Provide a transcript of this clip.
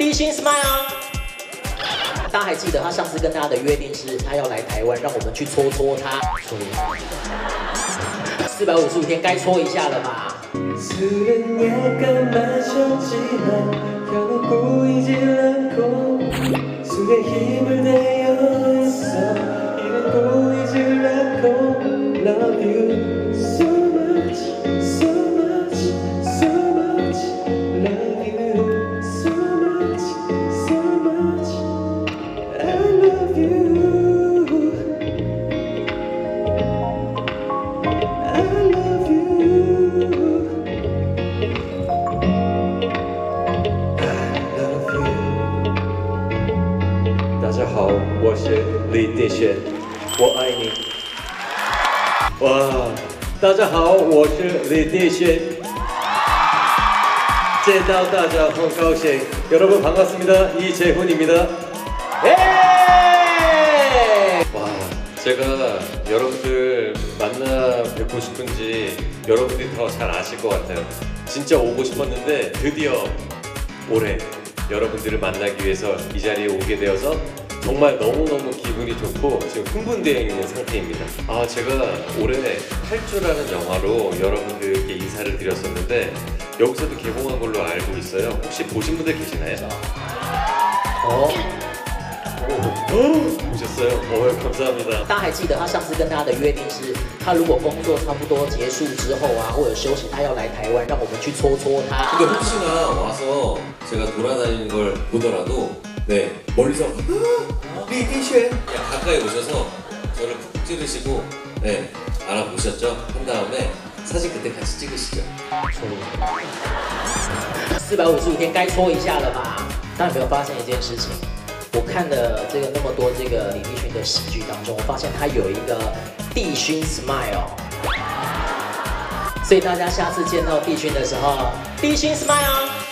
地心 smile。大家还记得他上次跟大家的约定是，他要来台湾，让我们去戳戳他。455天该戳一下了吧？ 술은 약간 마셨지만 결국 보이질 않고 술에 힘을 대어 있어 이는 보이질 않고 Love you so much so much so much Love you so much so much I love you I love you 大家好，我是李帝轩，我爱你。哇，大家好，我是李帝轩，见到大家很高兴。여러분 반갑습니다. 이재훈입니다. 예! 와, 제가 여러분들 만나 뵙고 싶은지 여러분들이 더 잘 아실 것 같아요. 진짜 오고 싶었는데 드디어 올해 여러분들을 만나기 위해서 이 자리에 오게 되어서 정말 너무너무 기분이 좋고 지금 흥분되어 있는 상태입니다. 제가 올해 탈주라는 영화로 여러분들께 인사를 드렸었는데 여기서도 개봉한 걸로 알고 있어요. 혹시 보신 분들 계시나요? 보셨어요? 감사합니다. 大家还记得他上次跟大家的约定是，他如果工作差不多结束之后啊，或者休息，他要来台湾，让我们去戳戳他。 근데 혹시나 와서 제가 돌아다니는 걸 보더라도 네 멀리서 리디쉐 가까이 오셔서 저를 푹 찌르시고 네 알아보셨죠? 한 다음에 사진 그때 같이 찍으시죠. 455天该戳一下了吧？大家有没有发现一件事情？我看了这个那么多这个李帝勋的喜剧当中，我发现他有一个帝勋 smile， 所以大家下次见到帝勋的时候，帝勋 smile。